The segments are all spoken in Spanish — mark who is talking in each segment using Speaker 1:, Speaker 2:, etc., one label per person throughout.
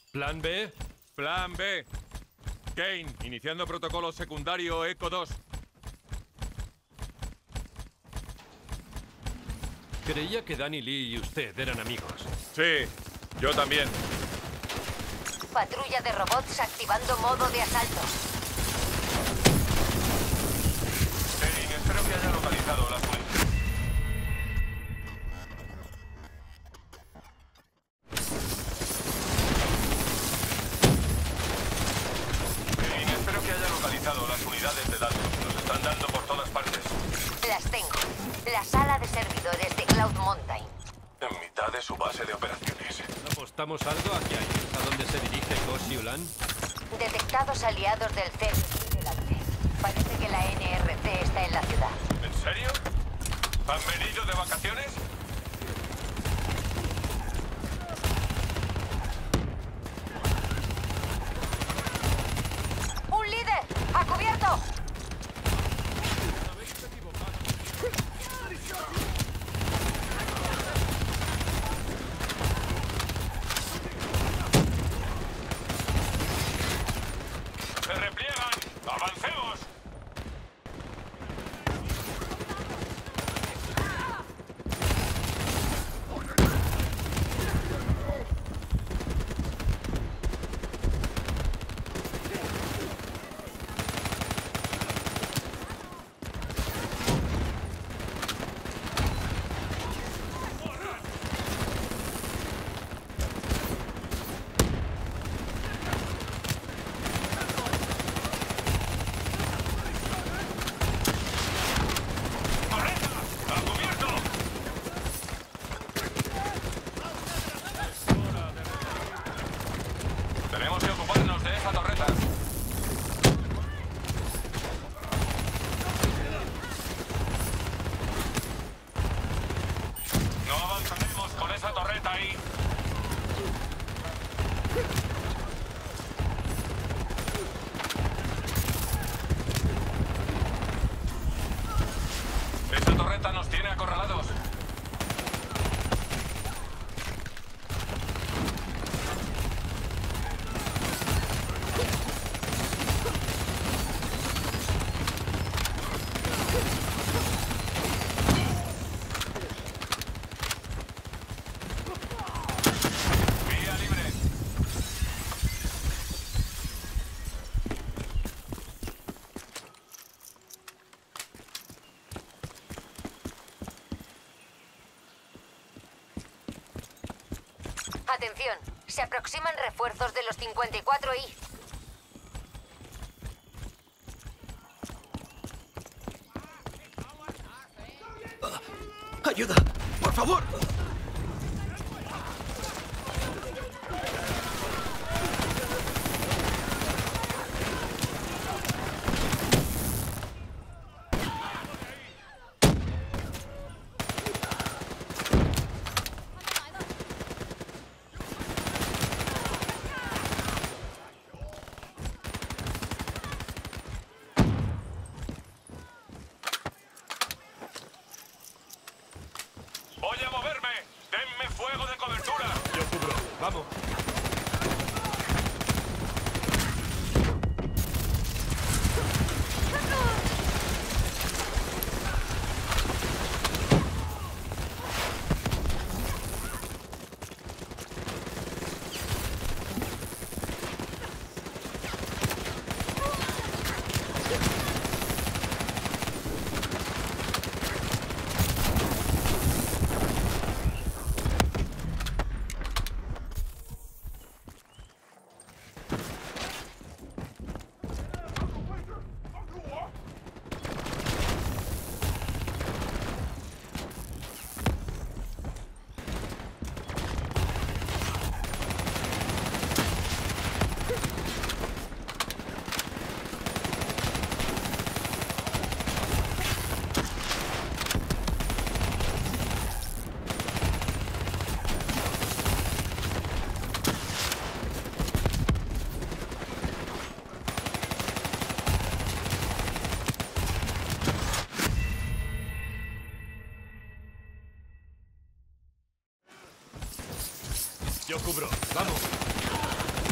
Speaker 1: ¿Plan B?
Speaker 2: Plan B. Kane, iniciando protocolo secundario Eco 2.
Speaker 1: Creía que Danny Lee y usted eran amigos.
Speaker 2: Sí, yo también.
Speaker 3: Patrulla de robots activando modo de asalto.
Speaker 2: Kane, espero que haya localizado las fuentes. Kane, espero que haya localizado las unidades de datos. Nos están dando por todas partes.
Speaker 3: Las tengo. La sala de servidores de Cloud Mountain.
Speaker 2: En mitad de su base de operaciones.
Speaker 1: ¿Apostamos algo a que ahí es a donde se dirige Ghost Yulan?
Speaker 3: Detectados aliados del CERN delante. Parece que la NRC está en la ciudad.
Speaker 2: ¿En serio? ¿Han venido de vacaciones?
Speaker 3: ¡Un líder! ¡A cubierto!
Speaker 2: ¡Se repliegan! ¡Avancemos! ¡A cubierto! Tenemos que ocuparnos de esa torreta. No avanzaremos con esa torreta ahí. Esa torreta nos tiene acorralados. Vía libre.
Speaker 3: Atención, se aproximan refuerzos de los 54I.
Speaker 4: ¡Ayuda! ¡Por favor!
Speaker 2: Voy a moverme. Denme fuego de cobertura.
Speaker 1: Yo cubro. Vamos. Yo cubro. Vamos.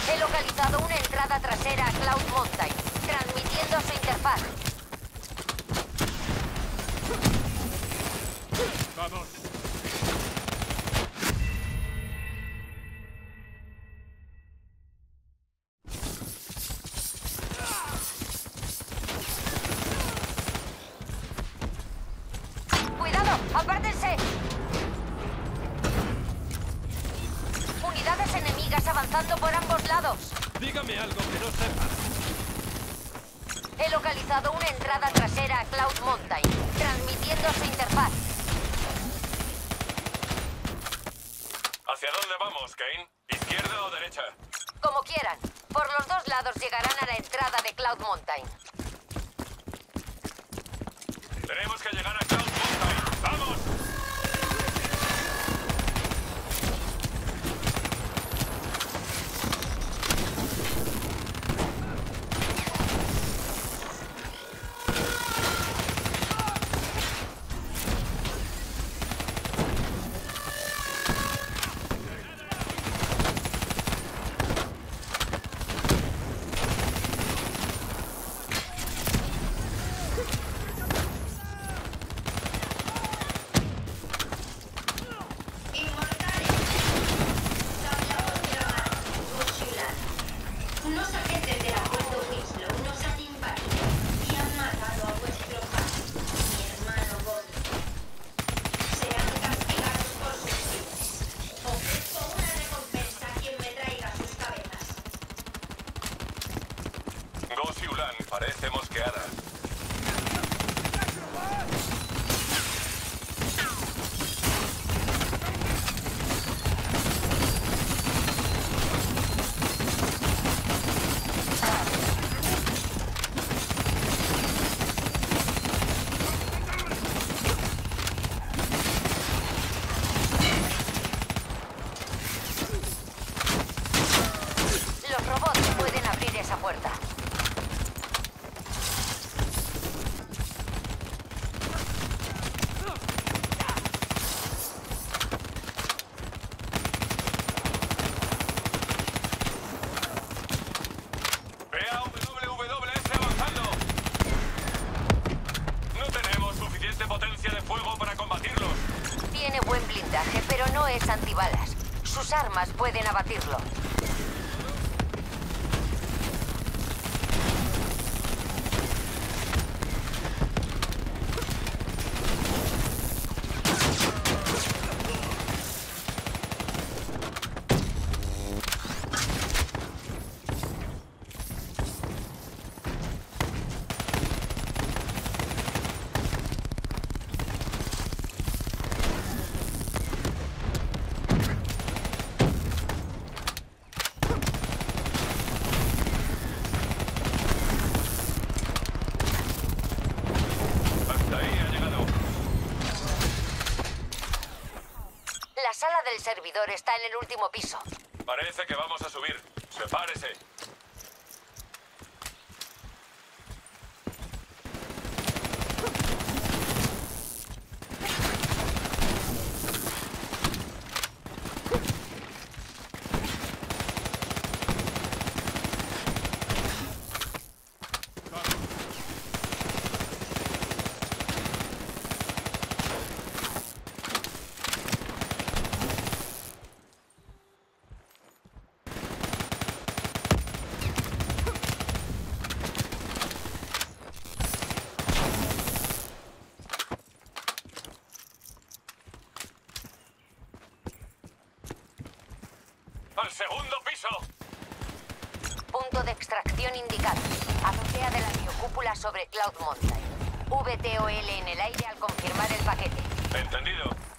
Speaker 3: He localizado una entrada trasera a Cloud Mountain, transmitiendo a su interfaz.
Speaker 1: ¡Vamos!
Speaker 3: ¡Cuidado! ¡Apártense! Unidades enemigas avanzando por ambos lados.
Speaker 1: Dígame algo que no sepa.
Speaker 3: He localizado una entrada trasera a Cloud Mountain, transmitiendo a su interfaz.
Speaker 2: ¿Hacia dónde vamos, Kane? ¿Izquierda o derecha?
Speaker 3: Como quieran. Por los dos lados llegarán a la entrada de Cloud Mountain.
Speaker 2: Tenemos que llegar a Cloud Mountain. ¡Vamos!
Speaker 4: Unos agentes del acuerdo Winslow nos han invadido y han matado a vuestro padre, mi hermano Bobby. Serán castigados por sus crímenes. Ofrezco una recompensa a quien me traiga sus cabezas.
Speaker 2: Gosi-Ulan parece mosqueada.
Speaker 3: Los robots pueden abrir esa puerta.
Speaker 2: ¡Vea WWS avanzando! No tenemos suficiente potencia de fuego para combatirlos.
Speaker 3: Tiene buen blindaje, pero no es antibalas. Sus armas pueden abatirlo.
Speaker 2: Hasta ahí ha llegado.
Speaker 3: La sala del servidor está en el último piso.
Speaker 2: Parece que vamos a subir. Sepárese. ¡Al segundo piso!
Speaker 3: Punto de extracción indicado. Azotea de la biocúpula sobre Cloud Mountain. VTOL en el aire al confirmar el paquete.
Speaker 2: Entendido.